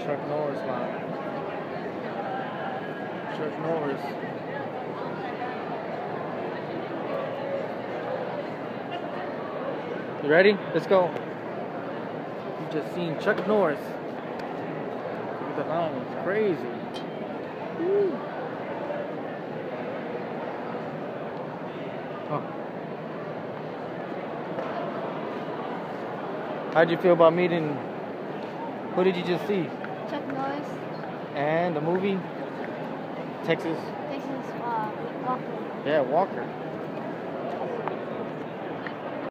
Chuck Norris line. Chuck Norris. You ready? Let's go. You just seen Chuck Norris. Look at the line. It's crazy. Woo. Oh. How'd you feel about meeting? Who did you just see? Chuck Norris. And the movie? Texas? Walker. Yeah, Walker.